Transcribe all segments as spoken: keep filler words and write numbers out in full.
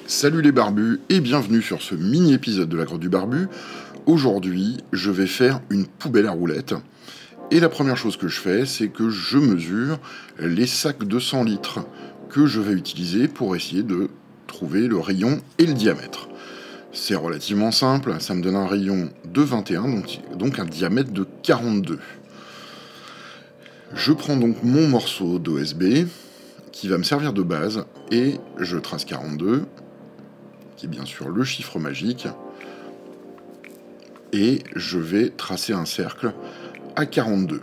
Salut les barbus et bienvenue sur ce mini-épisode de la Grotte du Barbu. Aujourd'hui, je vais faire une poubelle à roulettes. Et la première chose que je fais, c'est que je mesure les sacs de cent litres que je vais utiliser pour essayer de trouver le rayon et le diamètre. C'est relativement simple, ça me donne un rayon de vingt et un, donc, donc un diamètre de quarante-deux. Je prends donc mon morceau d'O S B qui va me servir de base et je trace quarante-deux, qui est bien sûr le chiffre magique, et je vais tracer un cercle à quarante-deux.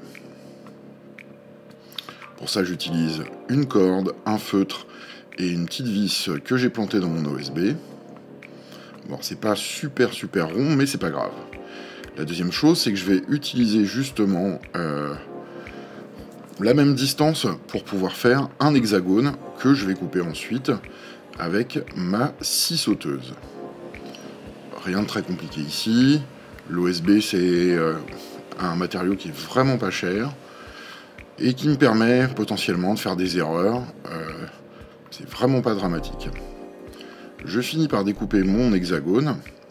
Pour ça, j'utilise une corde, un feutre et une petite vis que j'ai plantée dans mon O S B. Bon, c'est pas super super rond, mais c'est pas grave. La deuxième chose, c'est que je vais utiliser justement euh, la même distance pour pouvoir faire un hexagone que je vais couper ensuite avec ma scie sauteuse. Rien de très compliqué ici. L'O S B, c'est euh, un matériau qui est vraiment pas cher et qui me permet potentiellement de faire des erreurs. Euh, c'est vraiment pas dramatique. Je finis par découper mon hexagone.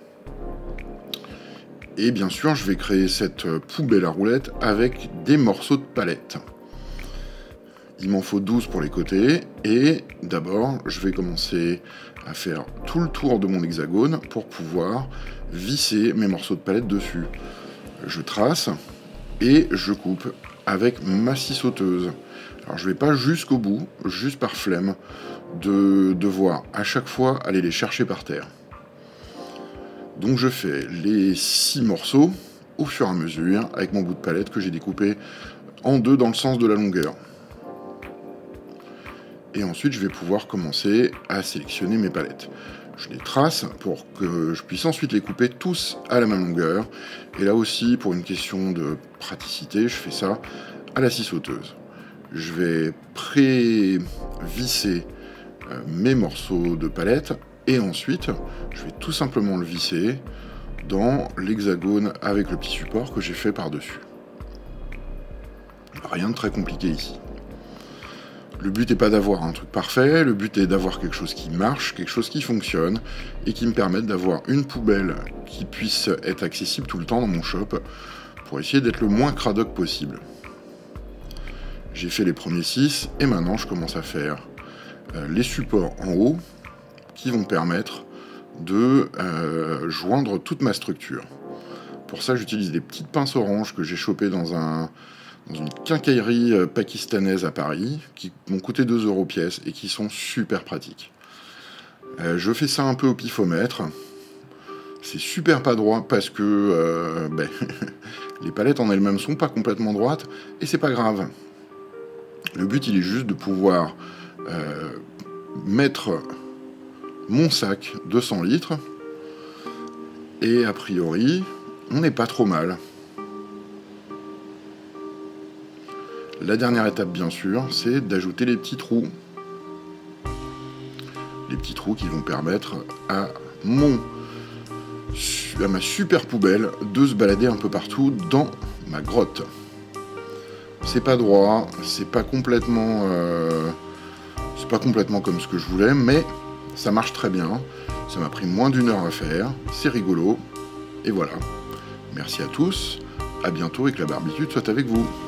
Et bien sûr, je vais créer cette poubelle à roulettes avec des morceaux de palette. Il m'en faut douze pour les côtés. Et d'abord, je vais commencer à faire tout le tour de mon hexagone pour pouvoir visser mes morceaux de palette dessus. Je trace et je coupe avec ma scie sauteuse. Alors je vais pas jusqu'au bout, juste par flemme de devoir à chaque fois aller les chercher par terre. Donc je fais les six morceaux au fur et à mesure avec mon bout de palette que j'ai découpé en deux dans le sens de la longueur. Et ensuite je vais pouvoir commencer à sélectionner mes palettes. Je les trace pour que je puisse ensuite les couper tous à la même longueur. Et là aussi, pour une question de praticité, je fais ça à la scie sauteuse. Je vais pré-visser euh, mes morceaux de palette et ensuite, je vais tout simplement le visser dans l'hexagone avec le petit support que j'ai fait par-dessus. Rien de très compliqué ici. Le but n'est pas d'avoir un truc parfait, le but est d'avoir quelque chose qui marche, quelque chose qui fonctionne, et qui me permette d'avoir une poubelle qui puisse être accessible tout le temps dans mon shop, pour essayer d'être le moins cradoc possible. J'ai fait les premiers six, et maintenant je commence à faire euh, les supports en haut, qui vont permettre de euh, joindre toute ma structure. Pour ça, j'utilise des petites pinces oranges que j'ai chopées dans un... dans une quincaillerie pakistanaise à Paris, qui m'ont coûté deux euros pièce et qui sont super pratiques. Euh, je fais ça un peu au pifomètre. C'est super pas droit parce que euh, ben, les palettes en elles-mêmes sont pas complètement droites et c'est pas grave. Le but, il est juste de pouvoir euh, mettre mon sac de cent litres et a priori, on n'est pas trop mal. La dernière étape, bien sûr, c'est d'ajouter les petits trous. Les petits trous qui vont permettre à, mon, à ma super poubelle de se balader un peu partout dans ma grotte. C'est pas droit, c'est pas complètement, euh, c'est pas complètement comme ce que je voulais, mais ça marche très bien. Ça m'a pris moins d'une heure à faire, c'est rigolo, et voilà. Merci à tous, à bientôt et que la barbitude soit avec vous.